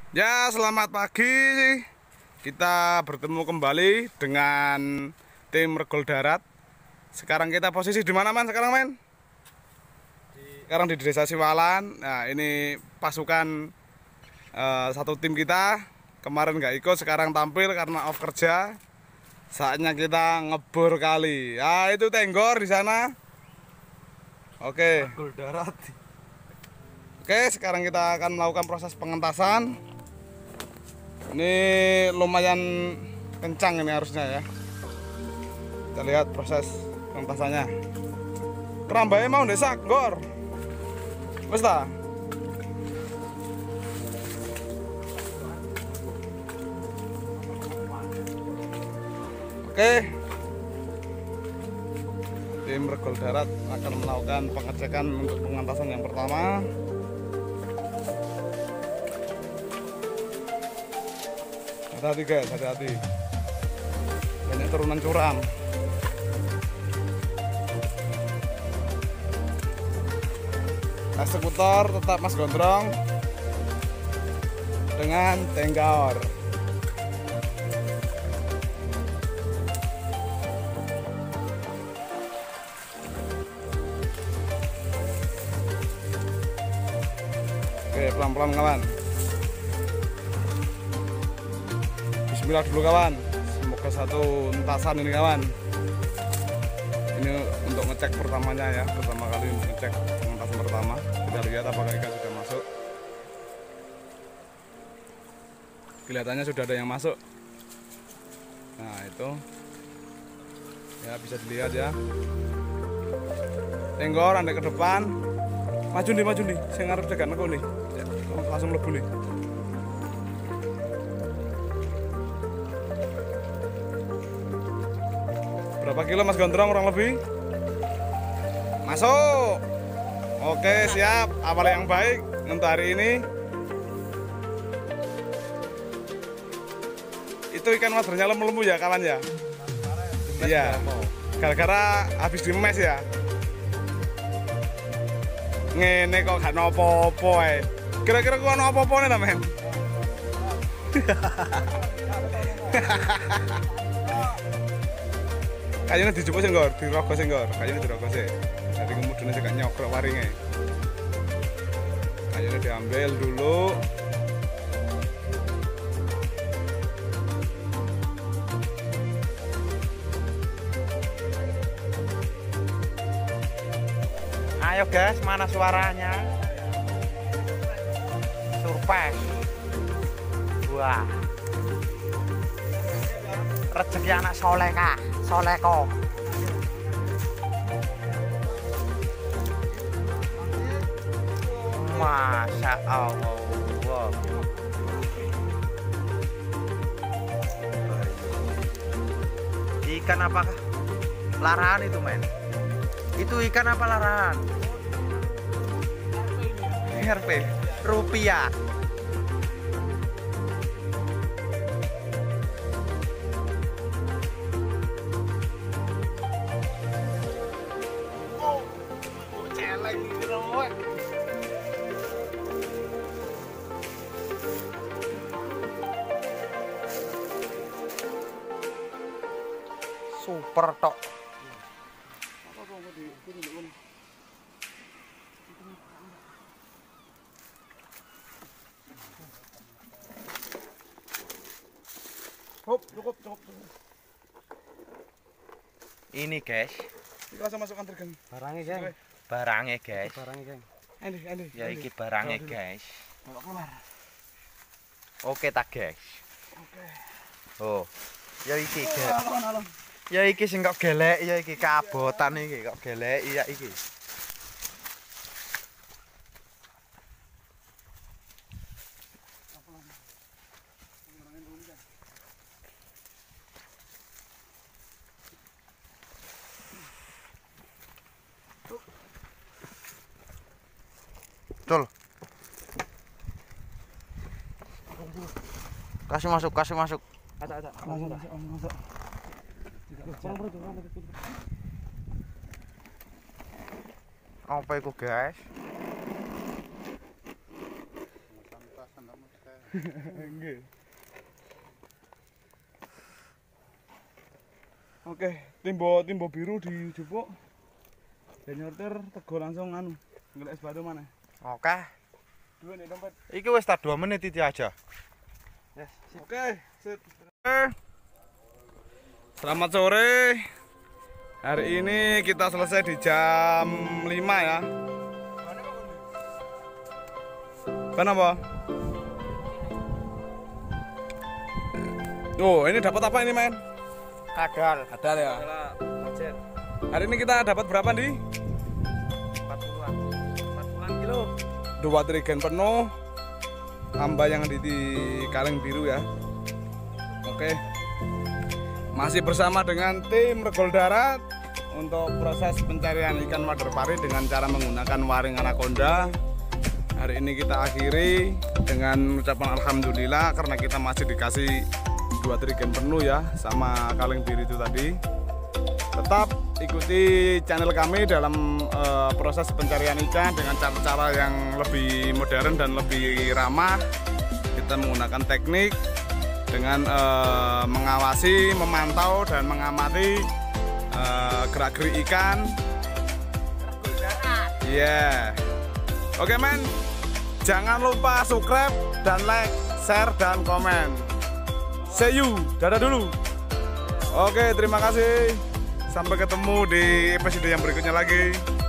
Ya, selamat pagi. Kita bertemu kembali dengan tim Regol Darat. Sekarang kita posisi di mana, Man? Sekarang, Men? Sekarang di Desa Siwalan. Nah, ini pasukan satu tim kita. Kemarin nggak ikut, sekarang tampil karena off kerja. Saatnya kita ngebor kali. Ah, itu Tenggor di sana. Oke. Regol Darat. Oke, sekarang kita akan melakukan proses pengentasan. Ini lumayan kencang ini harusnya ya. Kita lihat proses pengentasannya. Kerambai mau desak, Gor. Wes ta? Oke. Tim Regol Darat akan melakukan pengecekan untuk pengentasan yang pertama. Hati-hati guys, hati-hati. Banyak turunan curam. Eksekutor tetap Mas Gondrong dengan Tenggor. Oke, pelan-pelan kawan. Bismillah dulu kawan. Semoga satu entasan ini kawan. Ini untuk ngecek pertamanya ya. Pertama kali untuk ngecek pengentasan pertama. Kita lihat apakah ikan sudah masuk. Kelihatannya sudah ada yang masuk. Nah itu ya, bisa dilihat ya. Tenggor anda ke depan. Maju nih. Saya ngarep cegat aku nih. Langsung lebu nih. Berapa kilo Mas Gondrong kurang lebih? Masuk. Oke, siap. Awal yang baik untuk hari ini. Itu ikan wadernya lemu-lemu ya kawan ya? Iya. Gara-gara habis dimes ya. Ngene kok gak nopo-opo ae. Kira-kira gua nopo-opo nih men? Kayaknya dijupuk sih Gor, dirogos sih Gor. Kayaknya dirogos sih. Jadi kemudian juga nyokrok waringnya. Kayaknya diambil dulu. Ayo guys, mana suaranya? Surprise. Wah. Rezeki anak soleko. Masya Allah. Ikan apa? Larahan itu men. Itu ikan apa larahan? RP rupiah. Super tok. Cukup. Ini guys, Ini langsung masukkan tergen. barangnya guys. Ini. Ya iki barangnya guys. Bawa keluar. Oke tak guys. Oke. Oh. Ya iki guys. Alon. Ya iki sing kok gelek ya iki kabotan iki kok gelek ya iki. Betul. Kasih masuk. Ada. Masuk. Apa itu guys? Nggih. Oke, timbo biru dijupuk. Dan nyortir tego langsung anu, ngelek es batu mana? Oke. Dua nih dompet. Iki wis tak 2 menit iki aja. Yes. Oke, sit. Selamat sore. Hari ini kita selesai di jam 5 ya. Kenapa? Oh, ini dapat apa ini, men? Kadal. Kadal ya. Hari ini kita dapat berapa, Di? 40-an kilo. 2 trigen penuh. Amba yang di kaleng biru ya. Oke. Masih bersama dengan tim Regol Darat untuk proses pencarian ikan Maderpari dengan cara menggunakan waring anaconda. Hari ini kita akhiri dengan ucapan alhamdulillah karena kita masih dikasih 2 trigen penuh ya sama kaleng biru itu tadi. Tetap ikuti channel kami dalam proses pencarian ikan dengan cara-cara yang lebih modern dan lebih ramah. Kita menggunakan teknik dengan mengawasi, memantau dan mengamati gerak-gerik ikan. Iya. Oke, men. Jangan lupa subscribe dan like, share dan komen. See you. Dadah dulu. Oke, terima kasih. Sampai ketemu di episode yang berikutnya lagi.